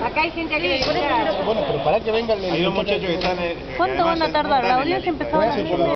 Acá hay gente que Bueno, pero para que venga el... Hay dos muchachos que están... ¿Cuánto van a tardar? La audiencia empezó a las 10:30.